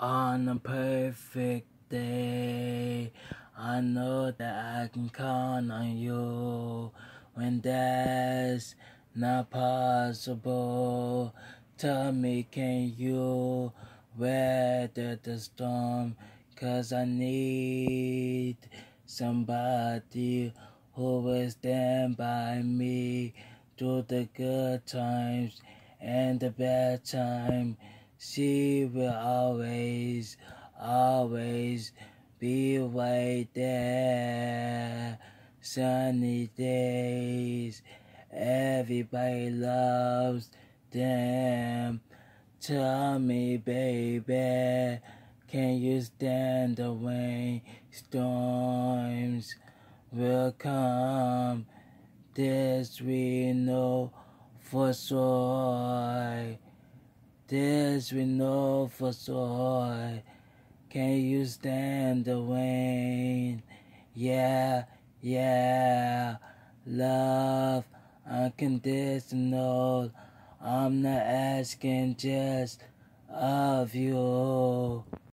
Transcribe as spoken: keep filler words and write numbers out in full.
On a perfect day, I know that I can count on you. When that's not possible, tell me, can you weather the storm? 'Cause I need somebody who will stand by me through the good times and the bad times. She will always, always be right there. Sunny days, everybody loves them. Tell me, baby, can you stand the rain? Storms will come. This we know for sure. This we know for sure. Can you stand the rain? Yeah, yeah. Love unconditional. I'm not asking just of you.